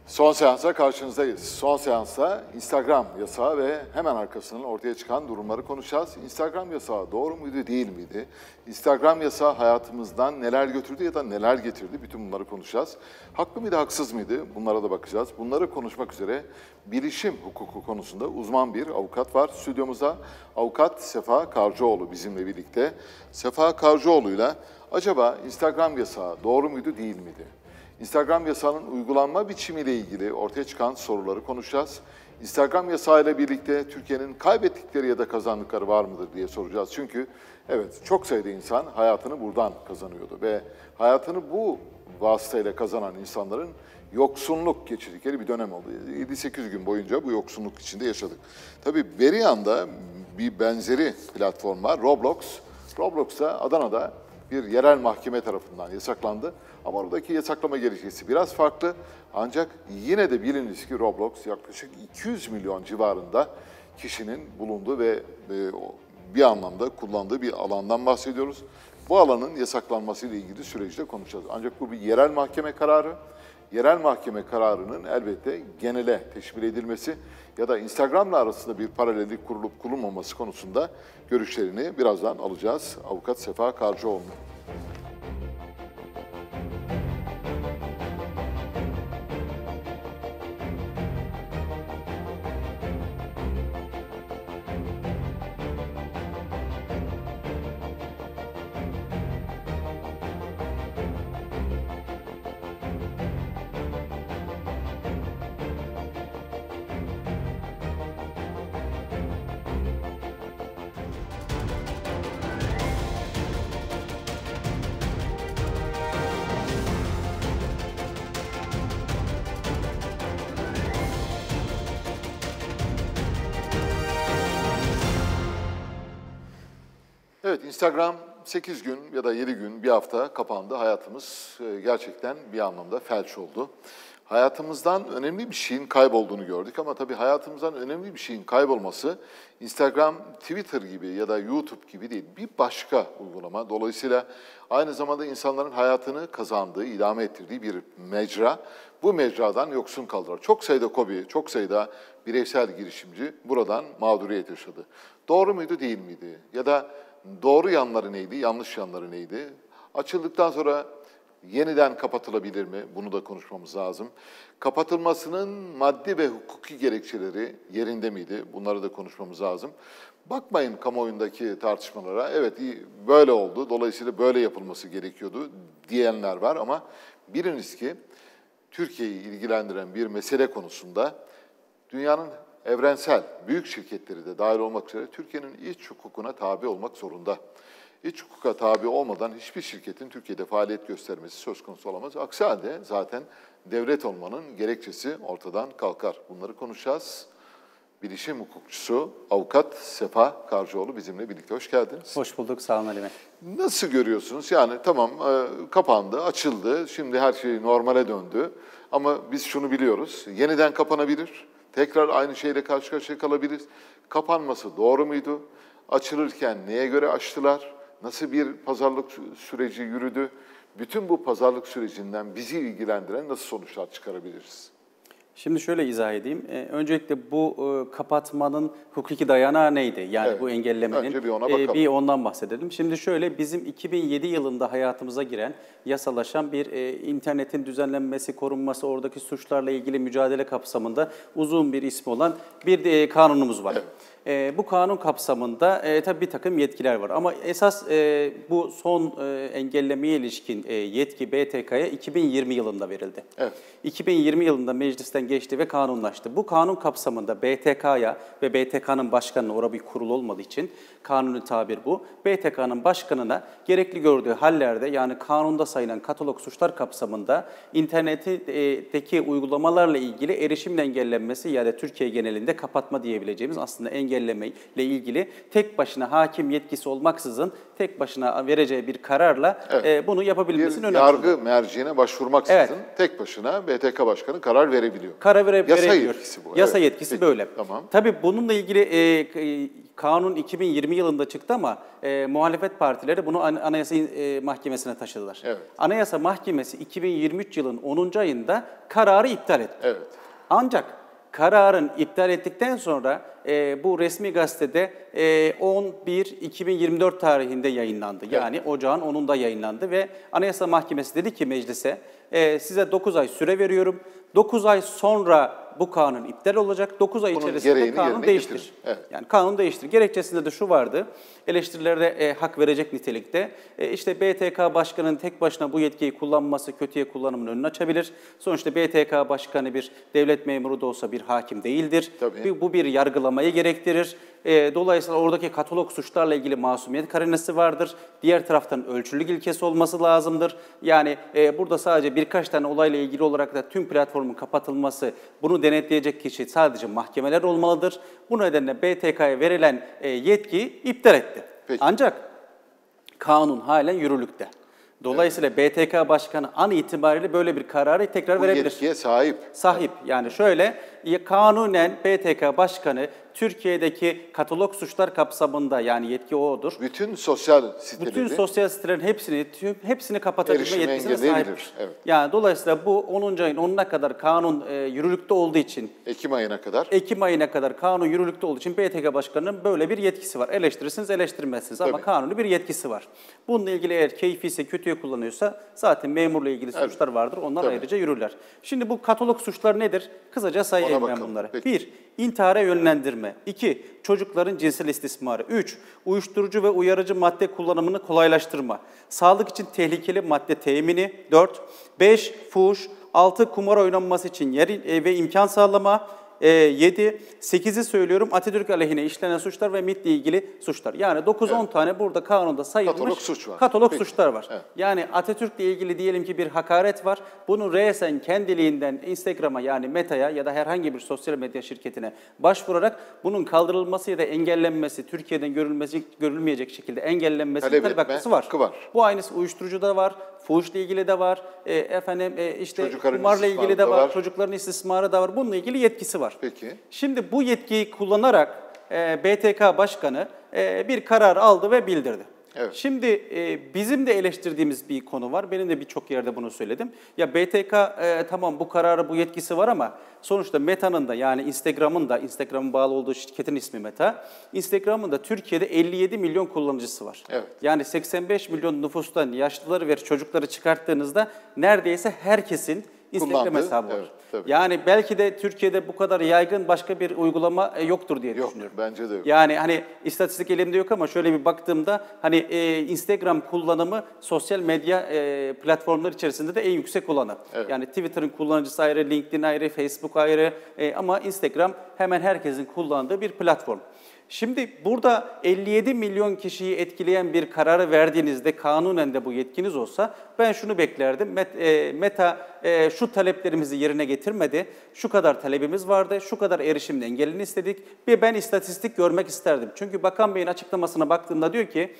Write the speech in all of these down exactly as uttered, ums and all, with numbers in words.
Son seansa karşınızdayız. Son seansta Instagram yasağı ve hemen arkasından ortaya çıkan durumları konuşacağız. Instagram yasağı doğru muydu, değil miydi? Instagram yasağı hayatımızdan neler götürdü ya da neler getirdi? Bütün bunları konuşacağız. Haklı mıydı, haksız mıydı? Bunlara da bakacağız. Bunları konuşmak üzere bilişim hukuku konusunda uzman bir avukat var. Stüdyomuzda avukat Sefa Karcıoğlu bizimle birlikte. Sefa Karcıoğlu'yla acaba Instagram yasağı doğru muydu, değil miydi? Instagram yasağının uygulanma biçimiyle ilgili ortaya çıkan soruları konuşacağız. Instagram yasağıyla birlikte Türkiye'nin kaybettikleri ya da kazandıkları var mıdır diye soracağız. Çünkü evet, çok sayıda insan hayatını buradan kazanıyordu ve hayatını bu vasıtayla kazanan insanların yoksunluk geçirdikleri bir dönem oldu. yedi sekiz gün boyunca bu yoksunluk içinde yaşadık. Tabii beri yanda bir benzeri platform var, Roblox. Roblox da Adana'da bir yerel mahkeme tarafından yasaklandı. Ama oradaki yasaklama gerekçesi biraz farklı. Ancak yine de biliniz ki Roblox yaklaşık iki yüz milyon civarında kişinin bulunduğu ve bir anlamda kullandığı bir alandan bahsediyoruz. Bu alanın yasaklanmasıyla ilgili süreci de konuşacağız. Ancak bu bir yerel mahkeme kararı. Yerel mahkeme kararının elbette genele teşmil edilmesi ya da Instagram'la arasında bir paralellik kurulup kurulmaması konusunda görüşlerini birazdan alacağız. Avukat Sefa Karcıoğlu. Evet, Instagram sekiz gün ya da yedi gün, bir hafta kapandı. Hayatımız gerçekten bir anlamda felç oldu. Hayatımızdan önemli bir şeyin kaybolduğunu gördük ama tabii hayatımızdan önemli bir şeyin kaybolması Instagram, Twitter gibi ya da YouTube gibi değil, bir başka uygulama. Dolayısıyla aynı zamanda insanların hayatını kazandığı, idame ettirdiği bir mecra. Bu mecradan yoksun kaldılar. Çok sayıda KOBİ, çok sayıda bireysel girişimci buradan mağduriyet yaşadı. Doğru muydu, değil miydi? Ya da doğru yanları neydi, yanlış yanları neydi? Açıldıktan sonra yeniden kapatılabilir mi? Bunu da konuşmamız lazım. Kapatılmasının maddi ve hukuki gerekçeleri yerinde miydi? Bunları da konuşmamız lazım. Bakmayın kamuoyundaki tartışmalara, evet böyle oldu, dolayısıyla böyle yapılması gerekiyordu diyenler var ama biliniz ki Türkiye'yi ilgilendiren bir mesele konusunda dünyanın evrensel büyük şirketleri de dahil olmak üzere Türkiye'nin iç hukukuna tabi olmak zorunda. İç hukuka tabi olmadan hiçbir şirketin Türkiye'de faaliyet göstermesi söz konusu olamaz. Aksi halde zaten devlet olmanın gerekçesi ortadan kalkar. Bunları konuşacağız. Bilişim hukukçusu avukat Sefa Karcıoğlu bizimle birlikte. Hoş geldiniz. Hoş bulduk. Sağ olun Ali Bey. Nasıl görüyorsunuz? Yani tamam kapandı, açıldı. Şimdi her şey normale döndü. Ama biz şunu biliyoruz. Yeniden kapanabilir. Tekrar aynı şeyle karşı karşıya kalabiliriz. Kapanması doğru muydu? Açılırken neye göre açtılar? Nasıl bir pazarlık süreci yürüdü? Bütün bu pazarlık sürecinden bizi ilgilendiren nasıl sonuçlar çıkarabiliriz? Şimdi şöyle izah edeyim. Ee, öncelikle bu e, kapatmanın hukuki dayanağı neydi? Yani evet, bu engellemenin. Önce bir ona bakalım. E, bir ondan bahsedelim. Şimdi şöyle, bizim iki bin yedi yılında hayatımıza giren, yasalaşan bir e, internetin düzenlenmesi, korunması, oradaki suçlarla ilgili mücadele kapsamında uzun bir ismi olan bir e, kanunumuz var. Evet. E, bu kanun kapsamında e, tabii bir takım yetkiler var ama esas e, bu son e, engellemeye ilişkin e, yetki B T K'ya iki bin yirmi yılında verildi. Evet. iki bin yirmi yılında meclisten geçti ve kanunlaştı. Bu kanun kapsamında B T K'ya ve B T K'nın başkanına, orada bir kurul olmadığı için kanuni tabir bu, B T K'nın başkanına gerekli gördüğü hallerde, yani kanunda sayılan katalog suçlar kapsamında internetteki uygulamalarla ilgili erişimin engellenmesi ya da Türkiye genelinde kapatma diyebileceğimiz aslında engel engellemeyle ilgili tek başına hakim yetkisi olmaksızın tek başına vereceği bir kararla Evet. e, bunu yapabilmesini Bir önemli. yargı merciğine başvurmaksızın Evet. tek başına B T K Başkanı karar verebiliyor. Karar vere, Yasa verebiliyor. yetkisi bu. Yasa Evet. yetkisi Peki, böyle. tamam. Tabii bununla ilgili e, e, kanun iki bin yirmi yılında çıktı ama e, muhalefet partileri bunu An- Anayasa e, Mahkemesi'ne taşıdılar. Evet. Anayasa Mahkemesi iki bin yirmi üç yılın onuncu ayında kararı iptal etti. Evet. Ancak kararın iptal ettikten sonra e, bu resmi gazetede e, on bir iki bin yirmi dört tarihinde yayınlandı. Yani ocağın onunda yayınlandı ve Anayasa Mahkemesi dedi ki meclise e, size dokuz ay süre veriyorum. dokuz ay sonra bu kanun iptal olacak. dokuz ay Bunun içerisinde gereğini kanun yerine değiştir. getirin. Evet. Yani kanun değiştir. Gerekçesinde de şu vardı. Eleştirilerde e, hak verecek nitelikte. E, işte B T K Başkanı'nın tek başına bu yetkiyi kullanması kötüye kullanımın önünü açabilir. Sonuçta B T K Başkanı bir devlet memuru da olsa bir hakim değildir. Tabii. Bu bir yargılamayı gerektirir. E, dolayısıyla oradaki katalog suçlarla ilgili masumiyet karinesi vardır. Diğer taraftan ölçülülük ilkesi olması lazımdır. Yani e, burada sadece birkaç tane olayla ilgili olarak da tüm platformun kapatılması, bunu denetleyecek kişi sadece mahkemeler olmalıdır. Bu nedenle B T K'ya verilen e, yetkiyi iptal etti. Peki. Ancak kanun halen yürürlükte. Dolayısıyla evet. B T K Başkanı an itibariyle böyle bir kararı tekrar Bu verebilir. yetkiye sahip. Sahip. Yani şöyle, kanunen B T K Başkanı Türkiye'deki katalog suçlar kapsamında, yani yetki odur. Bütün sosyal siteleri, Bütün sosyal sitelerin hepsini hepsini kapatabilme erişime yetkisine engelleyebilir. sahiptir. Evet. Yani dolayısıyla bu onuncu ayın onuna kadar kanun e, yürürlükte olduğu için, Ekim ayına kadar. Ekim ayına kadar kanun yürürlükte olduğu için B T K Başkanı'nın böyle bir yetkisi var. Eleştirirsiniz, eleştirmezsiniz ama Tabii. kanuni bir yetkisi var. Bununla ilgili eğer keyfi ise, kötüye kullanıyorsa zaten memurla ilgili Evet. suçlar vardır. Onlar Tabii. ayrıca yürürler. Şimdi bu katalog suçlar nedir? Kısaca sayayım Ona ben bakalım. bunları. Peki. Bir, intihara yönlendirme. İki, çocukların cinsel istismarı. Üç, uyuşturucu ve uyarıcı madde kullanımını kolaylaştırma. Sağlık için tehlikeli madde temini. Dört, beş, fuhuş. Altı, kumar oynanması için yer ve imkan sağlama. yedi, sekizi söylüyorum, Atatürk aleyhine işlenen suçlar ve M İ T ile ilgili suçlar. Yani dokuz on Evet. tane burada kanunda sayılmış Katalog suç var. katalog Peki. suçlar var. Evet. Yani Atatürk ile ilgili diyelim ki bir hakaret var. Bunu resen kendiliğinden Instagram'a, yani Meta'ya ya da herhangi bir sosyal medya şirketine başvurarak bunun kaldırılması ya da engellenmesi, Türkiye'den görülmesi, görülmeyecek şekilde engellenmesi Talep talep etme hakkı var. hakkı var. Bu aynısı uyuşturucuda var, fuhuşla ilgili de var, e, efendim e, işte Çocukların kumarla ilgili de istismarı da var, var. çocukların istismarı da var. Bununla ilgili yetkisi var. Peki. Şimdi bu yetkiyi kullanarak e, B T K Başkanı e, bir karar aldı ve bildirdi. Evet. Şimdi e, bizim de eleştirdiğimiz bir konu var. Benim de birçok yerde bunu söyledim. Ya B T K e, tamam bu kararı, bu yetkisi var ama sonuçta Meta'nın da, yani Instagram'ın da, Instagram'ın bağlı olduğu şirketin ismi Meta, Instagram'ın da Türkiye'de elli yedi milyon kullanıcısı var. Evet. Yani seksen beş milyon nüfustan yaşlıları ve çocukları çıkarttığınızda neredeyse herkesin Instagram Kullandığı, hesabı var. evet, tabii. Yani belki de Türkiye'de bu kadar yaygın başka bir uygulama e, yoktur diye Yok, düşünüyorum. bence de yok. Yani hani istatistik elimde yok ama şöyle bir baktığımda hani e, Instagram kullanımı sosyal medya e, platformları içerisinde de en yüksek olanı. Evet. Yani Twitter'ın kullanıcısı ayrı, LinkedIn ayrı, Facebook ayrı e, ama Instagram hemen herkesin kullandığı bir platform. Şimdi burada elli yedi milyon kişiyi etkileyen bir kararı verdiğinizde, kanunen de bu yetkiniz olsa, ben şunu beklerdim. Meta e, şu taleplerimizi yerine getirmedi, şu kadar talebimiz vardı, şu kadar erişimle engelini istedik ve ben istatistik görmek isterdim. Çünkü Bakan Bey'in açıklamasına baktığımda diyor ki,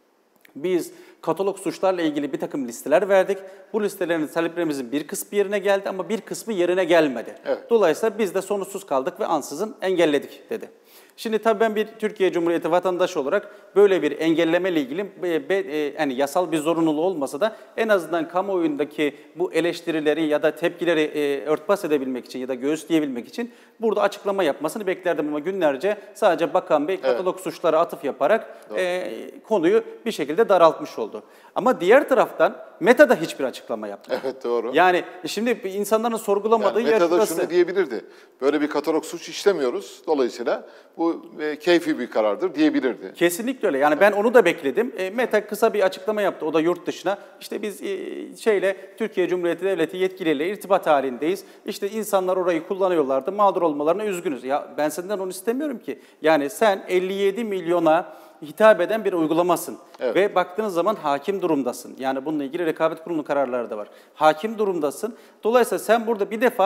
biz katalog suçlarla ilgili bir takım listeler verdik. Bu listelerin taleplerimizin bir kısmı yerine geldi ama bir kısmı yerine gelmedi. Evet. Dolayısıyla biz de sonuçsuz kaldık ve ansızın engelledik dedi. Şimdi tabii ben bir Türkiye Cumhuriyeti vatandaşı olarak böyle bir engelleme ile ilgili e, e, yani yasal bir zorunluluğu olmasa da en azından kamuoyundaki bu eleştirileri ya da tepkileri e, örtbas edebilmek için ya da göğüsleyebilmek için burada açıklama yapmasını beklerdim ama günlerce sadece Bakan Bey katalog evet. suçlara atıf yaparak e, konuyu bir şekilde daraltmış oldu. Ama diğer taraftan Meta da hiçbir açıklama yapmadı. Evet, doğru. Yani şimdi insanların sorgulamadığı yani yer Meta da burası. şunu diyebilirdi. Böyle bir katalog suç işlemiyoruz. Dolayısıyla bu e, keyfi bir karardır diyebilirdi. Kesinlikle öyle. Yani ben onu da bekledim. E, Meta kısa bir açıklama yaptı. O da yurt dışına. İşte biz e, şeyle Türkiye Cumhuriyeti Devleti yetkiliyle irtibat halindeyiz. İşte insanlar orayı kullanıyorlardı. Mağdur olmalarına üzgünüz. Ya ben senden onu istemiyorum ki. Yani sen elli yedi milyona hitap eden bir uygulamasın. Evet. Ve baktığınız zaman hakim durumdasın. Yani bununla ilgili rekabet kurulu kararları da var. Hakim durumdasın. Dolayısıyla sen burada bir defa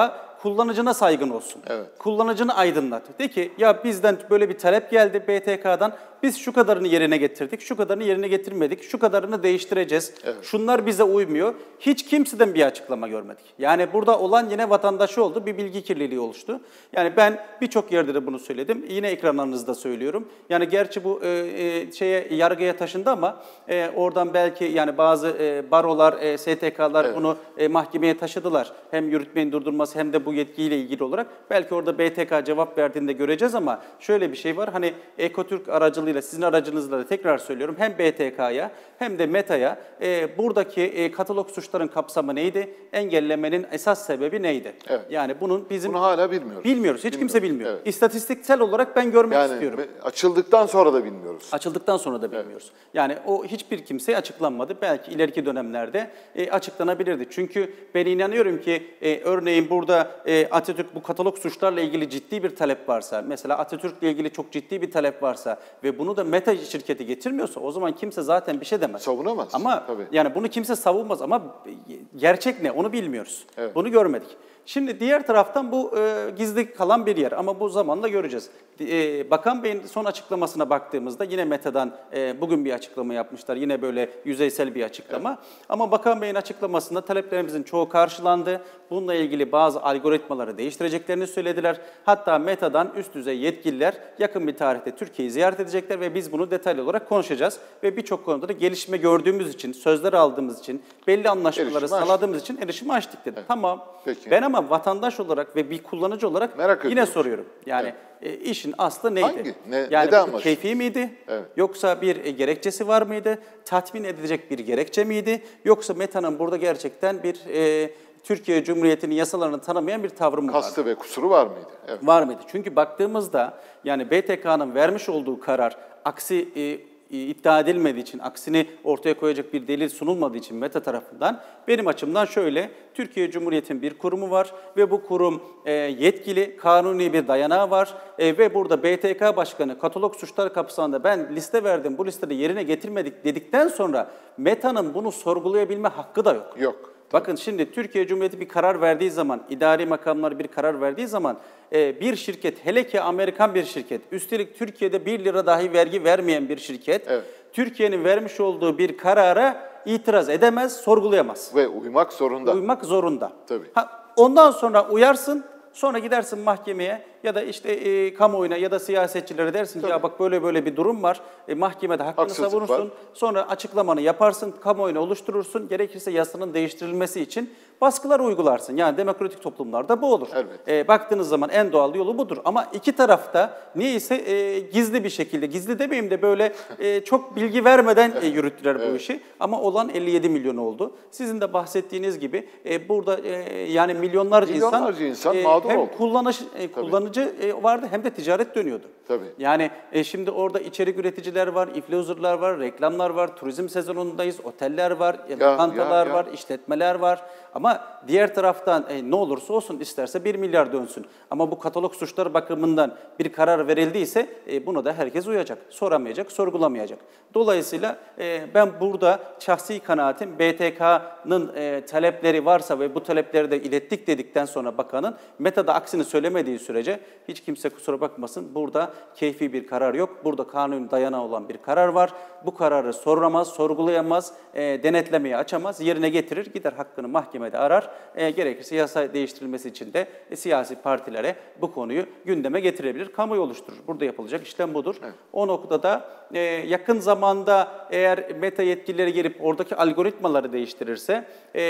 kullanıcına saygın olsun. Evet. Kullanıcını aydınlat. De ki ya bizden böyle bir talep geldi B T K'dan. Biz şu kadarını yerine getirdik, şu kadarını yerine getirmedik, şu kadarını değiştireceğiz. Evet. Şunlar bize uymuyor. Hiç kimseden bir açıklama görmedik. Yani burada olan yine vatandaşı oldu, bir bilgi kirliliği oluştu. Yani ben birçok yerde de bunu söyledim. Yine ekranlarınızda söylüyorum. Yani gerçi bu e, e, şeye yargıya taşındı ama e, oradan belki yani bazı e, barolar, e, S T K'lar Evet. bunu e, mahkemeye taşıdılar. Hem yürütmenin durdurması hem de bu yetkiyle ilgili olarak. Belki orada B T K cevap verdiğinde göreceğiz ama şöyle bir şey var. Hani Ekotürk aracılığıyla, sizin aracınızla da tekrar söylüyorum, hem B T K'ya hem de Meta'ya e, buradaki e, katalog suçların kapsamı neydi? Engellemenin esas sebebi neydi? Evet. Yani bunun bizim... Bunu hala bilmiyoruz. Bilmiyoruz, hiç kimse bilmiyor. Evet. İstatistiksel olarak ben görmek Yani istiyorum. açıldıktan sonra da bilmiyoruz. Açıldıktan sonra da bilmiyoruz. Evet. Yani o hiçbir kimseye açıklanmadı. Belki ileriki dönemlerde e, açıklanabilirdi. Çünkü ben inanıyorum ki e, örneğin burada e, Atatürk bu katalog suçlarla ilgili ciddi bir talep varsa, mesela Atatürk'le ilgili çok ciddi bir talep varsa ve bunu da Meta şirketi getirmiyorsa o zaman kimse zaten bir şey demez. Savunamaz. Ama tabii. yani bunu kimse savunmaz ama gerçek ne onu bilmiyoruz. Evet. Bunu görmedik. Şimdi diğer taraftan bu e, gizli kalan bir yer ama bu zamanla göreceğiz. E, Bakan Bey'in son açıklamasına baktığımızda yine Meta'dan e, bugün bir açıklama yapmışlar. Yine böyle yüzeysel bir açıklama. Evet. Ama Bakan Bey'in açıklamasında taleplerimizin çoğu karşılandı. Bununla ilgili bazı algoritmaları değiştireceklerini söylediler. Hatta Meta'dan üst düzey yetkililer yakın bir tarihte Türkiye'yi ziyaret edecekler ve biz bunu detaylı olarak konuşacağız. Ve birçok konuda da gelişme gördüğümüz için, sözler aldığımız için, belli anlaşmaları Erişimi sağladığımız açtık. için erişimi açtık dedi. Evet. Tamam. Peki. Ben ama vatandaş olarak ve bir kullanıcı olarak Merak yine ediyorum. soruyorum. Yani Evet. e, işin aslı neydi? Hangi? Ne- yani neden bu var? keyfi miydi? Evet. Yoksa bir e, gerekçesi var mıydı? Tatmin edilecek bir gerekçe miydi? Yoksa Meta'nın burada gerçekten bir e, Türkiye Cumhuriyeti'nin yasalarını tanımayan bir tavrı mı vardı? Kastı ve kusuru var mıydı? Evet. Var mıydı? Çünkü baktığımızda yani B T K'nın vermiş olduğu karar aksi e, iddia edilmediği için, aksini ortaya koyacak bir delil sunulmadığı için Meta tarafından benim açımdan şöyle, Türkiye Cumhuriyeti'nin bir kurumu var ve bu kurum e, yetkili, kanuni bir dayanağı var e, ve burada B T K Başkanı katalog suçları kapsamında ben liste verdim, bu listede yerine getirmedik dedikten sonra Meta'nın bunu sorgulayabilme hakkı da yok. Yok. Bakın şimdi Türkiye Cumhuriyeti bir karar verdiği zaman, idari makamlar bir karar verdiği zaman e, bir şirket, hele ki Amerikan bir şirket, üstelik Türkiye'de bir lira dahi vergi vermeyen bir şirket, Evet. Türkiye'nin vermiş olduğu bir karara itiraz edemez, sorgulayamaz. Ve uymak zorunda. Uymak zorunda. Tabii. Ha, ondan sonra uyarsın, sonra gidersin mahkemeye ya da işte e, kamuoyuna ya da siyasetçilere dersin ki ya bak böyle böyle bir durum var. E, mahkemede hakkını Haksızlık savunursun. var. Sonra açıklamanı yaparsın, kamuoyuna oluşturursun. Gerekirse yasanın değiştirilmesi için baskılar uygularsın. Yani demokratik toplumlarda bu olur. Elbette. E, baktığınız zaman en doğal yolu budur. Ama iki tarafta niyeyse e, gizli bir şekilde, gizli demeyeyim de böyle e, çok bilgi vermeden e, yürüttüler bu Evet. işi. Ama olan elli yedi milyon oldu. Sizin de bahsettiğiniz gibi e, burada e, yani milyonlarca, Milyonlarca insan e, mağdur hem oldu. kullanış, e, kullanıcı e, vardı hem de ticaret dönüyordu. Tabii. Yani e, şimdi orada içerik üreticiler var, influencerlar var, reklamlar var, turizm sezonundayız, oteller var, e, Ya, lokantalar ya, ya. var, işletmeler var. Ama diğer taraftan e, ne olursa olsun isterse bir milyar dönsün. Ama bu katalog suçları bakımından bir karar verildiyse e, buna da herkes uyacak. Soramayacak, sorgulamayacak. Dolayısıyla e, ben burada şahsi kanaatim B T K'nın e, talepleri varsa ve bu talepleri de ilettik dedikten sonra bakanın Meta'da aksini söylemediği sürece hiç kimse kusura bakmasın. Burada keyfi bir karar yok. Burada kanun dayanağı olan bir karar var. Bu kararı soramaz, sorgulayamaz, e, denetlemeye açamaz, yerine getirir, gider hakkını mahkemede arar. E, gerekirse yasa değiştirilmesi için de e, siyasi partilere bu konuyu gündeme getirebilir, kamuoyu oluşturur. Burada yapılacak işlem budur. Evet. O noktada e, yakın zamanda eğer Meta yetkilileri gelip oradaki algoritmaları değiştirirse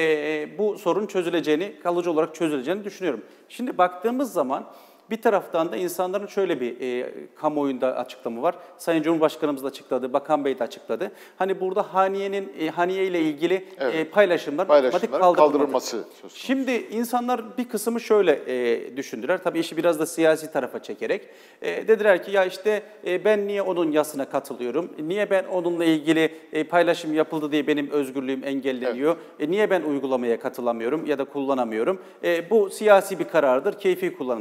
e, bu sorun çözüleceğini, kalıcı olarak çözüleceğini düşünüyorum. Şimdi baktığımız zaman bir taraftan da insanların şöyle bir e, kamuoyunda açıklama var. Sayın Cumhurbaşkanımız da açıkladı, Bakan Bey de açıkladı. Hani burada haniyenin e, haniye ile ilgili Evet. e, paylaşımlar Paylaşımların kaldırılması söz konusu. Şimdi insanlar bir kısmı şöyle e, düşündüler. Tabii işi biraz da siyasi tarafa çekerek. E, dediler ki ya işte e, ben niye onun yasına katılıyorum? Niye ben onunla ilgili e, paylaşım yapıldı diye benim özgürlüğüm engelleniyor? Evet. E, niye ben uygulamaya katılamıyorum ya da kullanamıyorum? E, bu siyasi bir karardır, keyfi kullanılır. Ama bak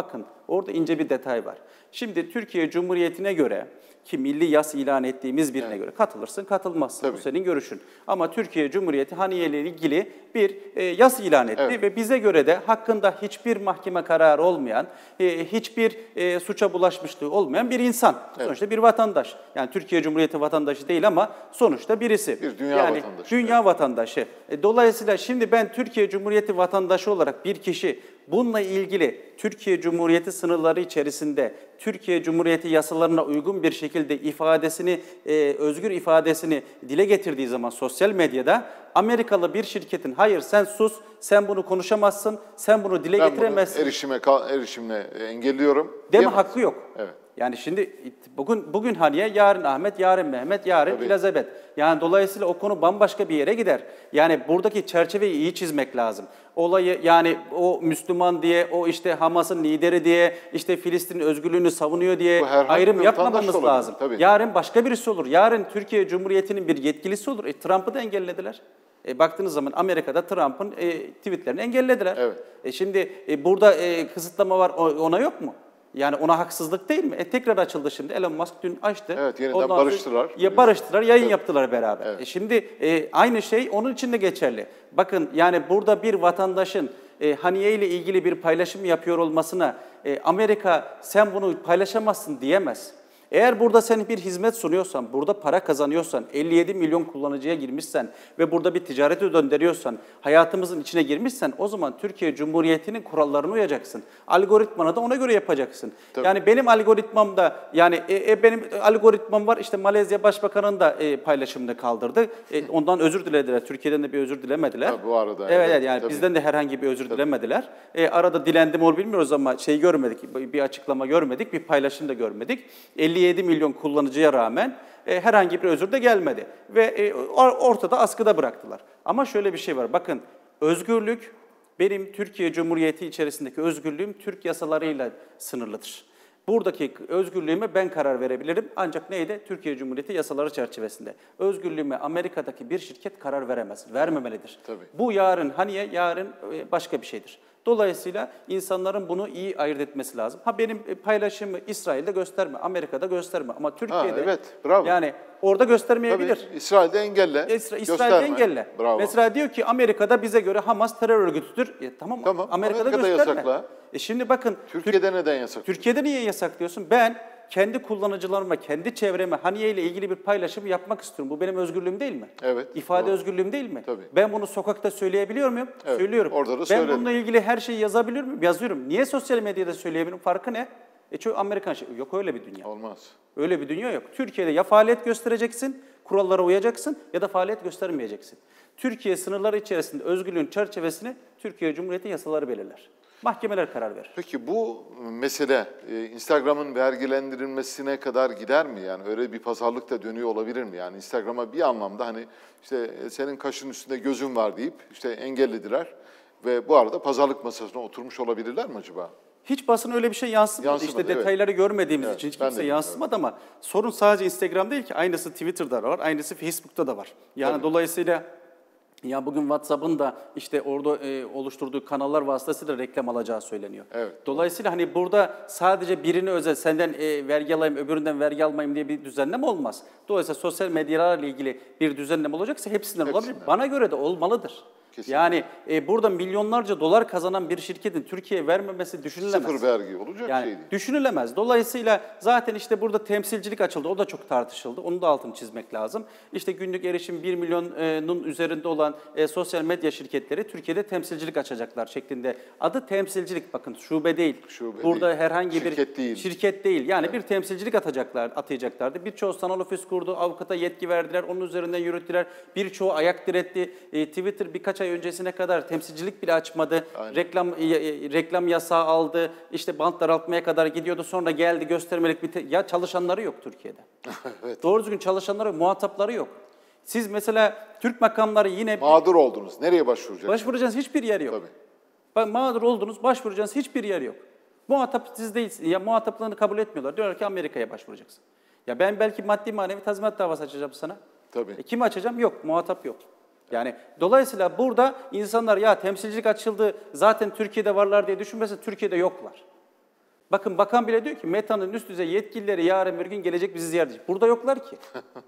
bakın orada ince bir detay var. Şimdi Türkiye Cumhuriyeti'ne göre ki milli yas ilan ettiğimiz birine evet. göre katılırsın, katılmazsın. Tabii. Bu senin görüşün. Ama Türkiye Cumhuriyeti Haniye ile ilgili bir e, yas ilan etti evet. ve bize göre de hakkında hiçbir mahkeme kararı olmayan, e, hiçbir e, suça bulaşmışlığı olmayan bir insan. Evet. Sonuçta bir vatandaş. Yani Türkiye Cumhuriyeti vatandaşı değil ama sonuçta birisi. Bir dünya yani, vatandaşı. Dünya evet. vatandaşı. E, dolayısıyla şimdi ben Türkiye Cumhuriyeti vatandaşı olarak bir kişi bununla ilgili Türkiye Cumhuriyeti sınırları içerisinde Türkiye Cumhuriyeti yasalarına uygun bir şekilde ifadesini, e, özgür ifadesini dile getirdiği zaman sosyal medyada Amerikalı bir şirketin hayır sen sus, sen bunu konuşamazsın, sen bunu dile ben getiremezsin. Ben bunu erişime, erişimle engelliyorum. Deme hakkı yok. Evet. Yani şimdi bugün bugün Haniye, yarın Ahmet, yarın Mehmet, yarın Tabii. Elizabeth. Yani dolayısıyla o konu bambaşka bir yere gider. Yani buradaki çerçeveyi iyi çizmek lazım. Olayı yani o Müslüman diye, o işte Hamas'ın lideri diye, işte Filistin özgürlüğünü savunuyor diye ayrım yapmamamız lazım. Tabii. Yarın başka birisi olur. Yarın Türkiye Cumhuriyeti'nin bir yetkilisi olur. E, Trump'ı da engellediler. E, baktığınız zaman Amerika'da Trump'ın e, tweetlerini engellediler. Evet. E, şimdi e, burada e, kısıtlama var, ona yok mu? Yani ona haksızlık değil mi? E tekrar açıldı şimdi. Elon Musk dün açtı. Evet, yeniden Ondan barıştılar. Sonra, ya barıştılar, yayın evet. yaptılar beraber. Evet. E şimdi e, aynı şey onun için de geçerli. Bakın yani burada bir vatandaşın e, Haniye ile ilgili bir paylaşım yapıyor olmasına e, Amerika sen bunu paylaşamazsın diyemez. Eğer burada sen bir hizmet sunuyorsan, burada para kazanıyorsan, elli yedi milyon kullanıcıya girmişsen ve burada bir ticarete döndürüyorsan, hayatımızın içine girmişsen o zaman Türkiye Cumhuriyeti'nin kurallarına uyacaksın. Algoritmanı da ona göre yapacaksın. Tabii. Yani benim algoritmamda, yani e, e, benim algoritmam var, işte Malezya Başbakanı'nın da e, paylaşımını kaldırdı. E, ondan özür dilediler. Türkiye'den de bir özür dilemediler. Tabii bu arada. Evet, evet yani tabii. bizden de herhangi bir özür tabii. dilemediler. E, arada dilendi mi bilmiyoruz ama şey görmedik, bir açıklama görmedik, bir paylaşım da görmedik. elli yedi milyon kullanıcıya rağmen e, herhangi bir özür de gelmedi. Ve e, ortada askıda bıraktılar. Ama şöyle bir şey var. Bakın özgürlük, benim Türkiye Cumhuriyeti içerisindeki özgürlüğüm Türk yasalarıyla sınırlıdır. Buradaki özgürlüğüme ben karar verebilirim. Ancak neydi? Türkiye Cumhuriyeti yasaları çerçevesinde. Özgürlüğüme Amerika'daki bir şirket karar veremez, vermemelidir. Tabii. Bu yarın Haniye, yarın başka bir şeydir. Dolayısıyla insanların bunu iyi ayırt etmesi lazım. Ha benim paylaşımı İsrail'de gösterme, Amerika'da gösterme ama Türkiye'de ha, evet, bravo. yani orada göstermeyebilir. Tabii, İsrail'de engelle. İsra İsrail'de engelle. Bravo. Mesela diyor ki Amerika'da bize göre Hamas terör örgütüdür. E, tamam, tamam Amerika'da, Amerika'da gösterme. Yasakla. E şimdi bakın. Türkiye'de neden yasak? Türkiye'de niye yasaklıyorsun? Ben kendi kullanıcılarıma, kendi çevreme Haniye ile ilgili bir paylaşım yapmak istiyorum. Bu benim özgürlüğüm değil mi? Evet. İfade doğru. özgürlüğüm değil mi? Tabii. Ben bunu sokakta söyleyebiliyor muyum? Evet, Söylüyorum. Orada da ben söyledim. bununla ilgili her şeyi yazabiliyor muyum? Yazıyorum. Niye sosyal medyada söyleyebilirim? Farkı ne? E çünkü Amerikan şey. Yok öyle bir dünya. Olmaz. Öyle bir dünya yok. Türkiye'de ya faaliyet göstereceksin, kurallara uyacaksın ya da faaliyet göstermeyeceksin. Türkiye sınırları içerisinde özgürlüğün çerçevesini Türkiye Cumhuriyeti yasaları belirler. Mahkemeler karar verir. Peki bu mesele Instagram'ın vergilendirilmesine kadar gider mi? Yani öyle bir pazarlık da dönüyor olabilir mi? Yani Instagram'a bir anlamda hani işte senin kaşın üstünde gözün var deyip işte engellediler ve bu arada pazarlık masasına oturmuş olabilirler mi acaba? Hiç basın öyle bir şey yansıtmadı. yansımadı işte detayları evet. görmediğimiz evet, için hiç kimse yansıtmadı ama sorun sadece Instagram değil ki. Aynısı Twitter'da da var, aynısı Facebook'ta da var. Yani Tabii. dolayısıyla ya bugün WhatsApp'ın da işte orada e, oluşturduğu kanallar vasıtasıyla reklam alacağı söyleniyor. Evet. Dolayısıyla hani burada sadece birini özel, senden e, vergi alayım, öbüründen vergi almayayım diye bir düzenleme olmaz. Dolayısıyla sosyal medyalarla ilgili bir düzenleme olacaksa hepsinden, hepsinden. olabilir. Bana göre de olmalıdır. Kesinlikle. Yani e, burada milyonlarca dolar kazanan bir şirketin Türkiye'ye vermemesi düşünülemez. Sıfır vergi olacak yani, şey değil. Düşünülemez. Dolayısıyla zaten işte burada temsilcilik açıldı. O da çok tartışıldı. Onu da altını çizmek lazım. İşte günlük erişim bir milyonun üzerinde olan e, sosyal medya şirketleri Türkiye'de temsilcilik açacaklar şeklinde. Adı temsilcilik, bakın şube değil. Şube burada değil. herhangi şirket bir değil. şirket değil. Yani evet. bir temsilcilik atacaklar, atayacaklardı. Birçoğu sanal ofis kurdu, avukata yetki verdiler, onun üzerinden yürüttüler. Birçoğu ayak diretti. E, Twitter birkaç ay öncesine kadar temsilcilik bile açmadı. Aynen. Reklam reklam yasağı aldı. İşte bant daraltmaya kadar gidiyordu. Sonra geldi göstermelik bir te- ya çalışanları yok Türkiye'de. evet. Doğru düzgün çalışanları, muhatapları yok. Siz mesela Türk makamları yine mağdur oldunuz. Nereye başvuracaksınız? Başvuracağınız hiçbir yer yok. Tabii. Mağdur oldunuz, başvuracağınız hiçbir yer yok. Muhatap siz değilsiniz. Ya muhataplığını kabul etmiyorlar. Diyorlar ki Amerika'ya başvuracaksın. Ya ben belki maddi manevi tazminat davası açacağım sana. Tabii. E, kim açacağım? Yok, muhatap yok. Yani dolayısıyla burada insanlar ya temsilcilik açıldı, zaten Türkiye'de varlar diye düşünmese Türkiye'de yoklar. Bakın bakan bile diyor ki Meta'nın üst düzey yetkilileri yarın bir gün gelecek bizi ziyaret edecek. Burada yoklar ki.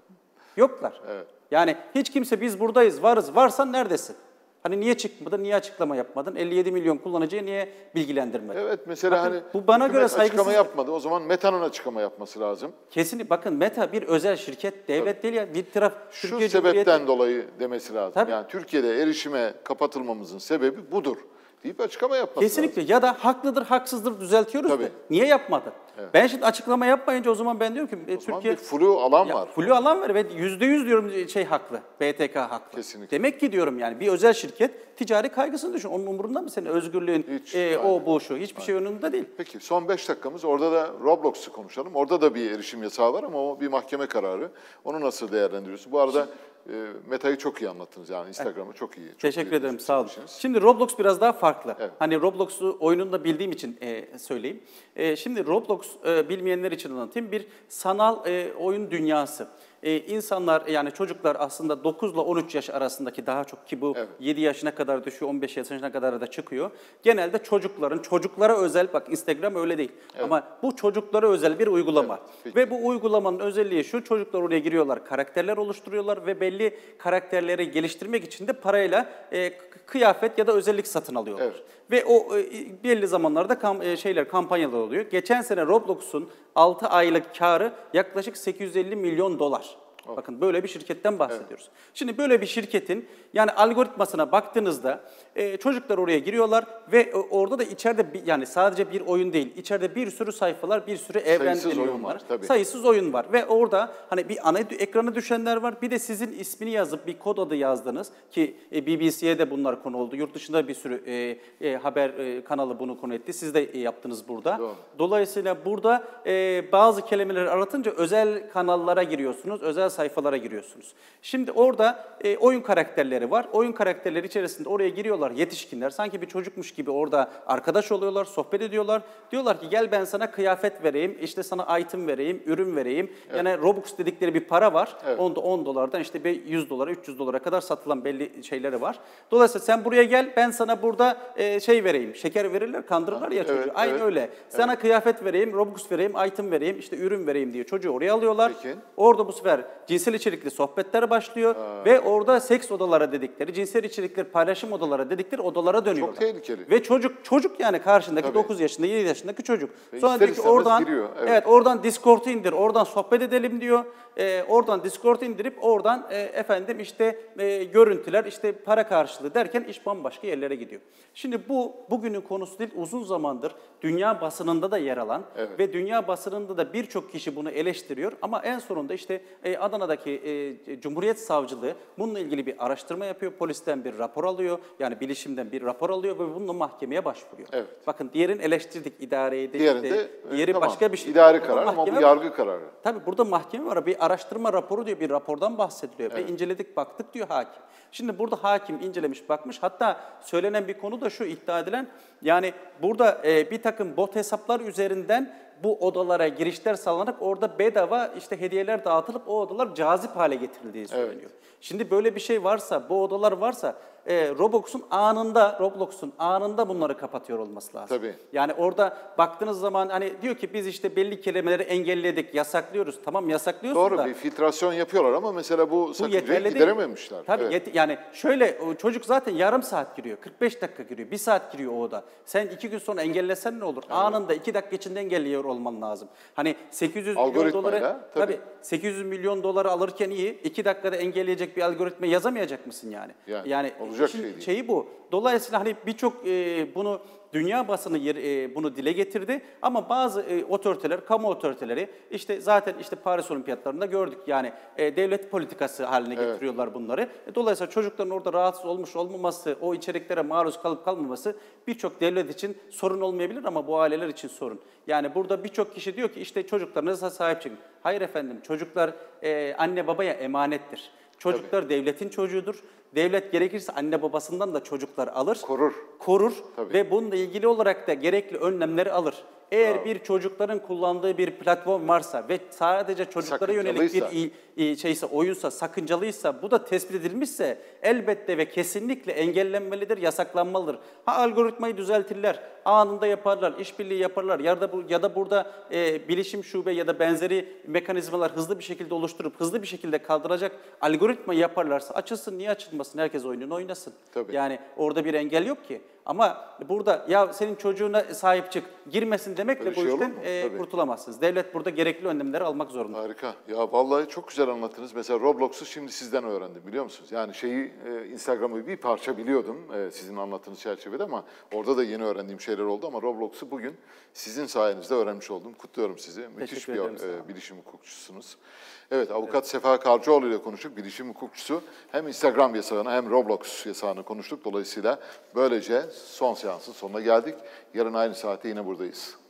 Yoklar. Evet. Yani hiç kimse biz buradayız, varız. Varsan neredesin? Hani niye çıkmadın, niye açıklama yapmadın? elli yedi milyon kullanıcıya niye bilgilendirmedin? Evet, mesela bakın, hani bu bana göre açıklama saygısızlık. yapmadı. O zaman Meta'nın açıklama yapması lazım. Kesinlikle. Bakın Meta bir özel şirket, devlet Tabii. değil ya. Bir taraf Şu Türkiye sebepten Cumhuriyeti... dolayı demesi lazım. Tabii. Yani Türkiye'de erişime kapatılmamızın sebebi budur deyip açıklama yapması Kesinlikle. lazım. Ya da haklıdır, haksızdır düzeltiyoruz Tabii. da. Niye yapmadın? Evet. Ben şimdi açıklama yapmayınca o zaman ben diyorum ki O zaman Türkiye... bir flu alan Ya, var. flu alan var ve yüzde yüz diyorum şey haklı. B T K haklı. Kesinlikle. Demek ki diyorum yani bir özel şirket ticari kaygısını düşün. Onun umurunda mı senin özgürlüğün, Hiç, e, aynen. o bu şu? Hiçbir aynen. şey önünde değil. Peki son beş dakikamız. Orada da Roblox'u konuşalım. Orada da bir erişim yasağı var ama o bir mahkeme kararı. Onu nasıl değerlendiriyorsun? Bu arada e, Meta'yı çok iyi anlattınız yani Instagram'ı evet. çok iyi. Çok Teşekkür iyi ederim sağ olun. söylemişsiniz. Şimdi Roblox biraz daha farklı. Evet. Hani Roblox'u oyununu da bildiğim için e, söyleyeyim. E, şimdi Roblox e, bilmeyenler için anlatayım. Bir sanal e, oyun dünyası. Ee, insanlar yani çocuklar aslında dokuz ile on üç yaş arasındaki daha çok ki bu evet. yedi yaşına kadar düşüyor, on beş yaşına kadar da çıkıyor. Genelde çocukların, çocuklara özel, bak Instagram öyle değil evet. ama bu çocuklara özel bir uygulama. Evet. Ve bu uygulamanın özelliği şu, çocuklar oraya giriyorlar, karakterler oluşturuyorlar ve belli karakterleri geliştirmek için de parayla e, kıyafet ya da özellik satın alıyorlar. Evet. Ve o e, belli zamanlarda kam, e, şeyler kampanyalar oluyor. Geçen sene Roblox'un altı aylık karı yaklaşık sekiz yüz elli milyon dolar. Oh. Bakın böyle bir şirketten bahsediyoruz. Evet. Şimdi böyle bir şirketin yani algoritmasına baktığınızda e, çocuklar oraya giriyorlar ve e, orada da içeride bir, yani sadece bir oyun değil, içeride bir sürü sayfalar, bir sürü evren oyun var. Tabii. Sayısız oyun var ve orada hani bir ana ekrana düşenler var. Bir de sizin ismini yazıp bir kod adı yazdınız ki e, B B C'ye de bunlar konu oldu. Yurt dışında bir sürü e, e, haber e, kanalı bunu konu etti. Siz de e, yaptınız burada. Doğru. Dolayısıyla burada e, bazı kelimeleri aratınca özel kanallara giriyorsunuz, özel sayfalara giriyorsunuz. Şimdi orada e, oyun karakterleri var. Oyun karakterleri içerisinde oraya giriyorlar yetişkinler. Sanki bir çocukmuş gibi orada arkadaş oluyorlar, sohbet ediyorlar. Diyorlar ki gel ben sana kıyafet vereyim, işte sana item vereyim, ürün vereyim. Evet. Yani Robux dedikleri bir para var. Evet. Onda on dolardan işte yüz dolara, üç yüz dolara kadar satılan belli şeyleri var. Dolayısıyla sen buraya gel, ben sana burada e, şey vereyim. Şeker verirler, kandırırlar ya çocuğu. Evet, Aynı evet. öyle. Sana evet. kıyafet vereyim, Robux vereyim, item vereyim, işte ürün vereyim diye çocuğu oraya alıyorlar. Peki. Orada bu sefer cinsel içerikli sohbetler başlıyor Aa. ve orada seks odalara dedikleri, cinsel içerikli paylaşım odalara dedikleri odalara dönüyorlar. Çok tehlikeli. Ve çocuk çocuk yani karşındaki Tabii. dokuz yaşında, yedi yaşındaki çocuk. Ve Sonra diyor ki oradan giriyor, evet. evet oradan Discord'u indir, oradan sohbet edelim diyor. Ee, oradan Discord'u indirip oradan e, efendim işte e, görüntüler, işte para karşılığı derken iş bambaşka yerlere gidiyor. Şimdi bu bugünün konusu değil, uzun zamandır dünya basınında da yer alan evet. ve dünya basınında da birçok kişi bunu eleştiriyor ama en sonunda işte e, Adana'daki e, Cumhuriyet Savcılığı bununla ilgili bir araştırma yapıyor, polisten bir rapor alıyor, yani bilişimden bir rapor alıyor ve bununla mahkemeye başvuruyor. Evet. Bakın diğerini eleştirdik, idareyi de, Diğerinde, diğeri e, tamam. başka bir şey. İdari karar ama bu yargı kararı. Tabii burada mahkeme var, bir araştırma raporu diyor, bir rapordan bahsediliyor evet. ve inceledik, baktık diyor hakim. Şimdi burada hakim incelemiş, bakmış. Hatta söylenen bir konu da şu, iddia edilen, yani burada e, bir takım bot hesaplar üzerinden bu odalara girişler sağlanarak orada bedava işte hediyeler dağıtılıp o odalar cazip hale getirildiği söyleniyor. Evet. Şimdi böyle bir şey varsa, bu odalar varsa e, Roblox'un anında, Roblox'un anında bunları kapatıyor olması lazım. Tabii. Yani orada baktığınız zaman hani diyor ki biz işte belli kelimeleri engelledik, yasaklıyoruz. Tamam yasaklıyorsun Doğru, da. Doğru bir filtrasyon yapıyorlar ama mesela bu sakıncayı giderememişler. Tabii evet. yet- yani şöyle çocuk zaten yarım saat giriyor, kırk beş dakika giriyor, bir saat giriyor o oda. Sen iki gün sonra engellesen ne olur? Evet. Anında iki dakika içinde engelliyor olman lazım. Hani sekiz yüz milyon doları tabii. tabii sekiz yüz milyon doları alırken iyi, iki dakikada engelleyecek bir algoritma yazamayacak mısın yani? Yani, yani olacak şey değil. Şeyi bu. Dolayısıyla hani birçok e, bunu dünya basını yer, e, bunu dile getirdi ama bazı e, otoriteler, kamu otoriteleri işte zaten işte Paris Olimpiyatlarında gördük yani e, devlet politikası haline evet. getiriyorlar bunları. E, dolayısıyla çocukların orada rahatsız olmuş olmaması, o içeriklere maruz kalıp kalmaması birçok devlet için sorun olmayabilir ama bu aileler için sorun. Yani burada birçok kişi diyor ki işte çocuklarınıza sahip çıkın. Hayır efendim, çocuklar e, anne babaya emanettir. Çocuklar Tabii. devletin çocuğudur. Devlet gerekirse anne babasından da çocuklar alır. Korur. Korur Tabii. ve bununla ilgili olarak da gerekli önlemleri alır. Eğer Bravo. bir çocukların kullandığı bir platform varsa ve sadece çocuklara yönelik bir Sakıncalıysa. i- i- şeyse, oyunsa, sakıncalıysa, bu da tespit edilmişse elbette ve kesinlikle engellenmelidir, yasaklanmalıdır. Ha, algoritmayı düzeltirler, anında yaparlar, işbirliği yaparlar ya da bu, ya da burada e, bilişim şube ya da benzeri mekanizmalar hızlı bir şekilde oluşturup hızlı bir şekilde kaldıracak algoritmayı yaparlarsa açılsın, niye açılmasın? Herkes oyununu oynasın. Tabii. Yani orada bir engel yok ki. Ama burada ya senin çocuğuna sahip çık, girmesin demekle Öyle bu şey olur işten mu? e, Tabii. kurtulamazsınız. Devlet burada gerekli önlemleri almak zorunda. Harika. Ya vallahi çok güzel anlattınız. Mesela Roblox'u şimdi sizden öğrendim, biliyor musunuz? Yani şeyi e, Instagram'ı bir parça biliyordum e, sizin anlattığınız çerçevede ama orada da yeni öğrendiğim şeyler oldu ama Roblox'u bugün sizin sayenizde öğrenmiş oldum. Kutluyorum sizi. Müthiş bir ederim, sağ olun. e, bilişim hukukçusunuz. Evet, avukat Sefa Karcıoğlu ile konuştuk. Bilişim hukukçusu. Hem Instagram yasağını hem Roblox yasağını konuştuk. Dolayısıyla böylece son seansın sonuna geldik. Yarın aynı saatte yine buradayız.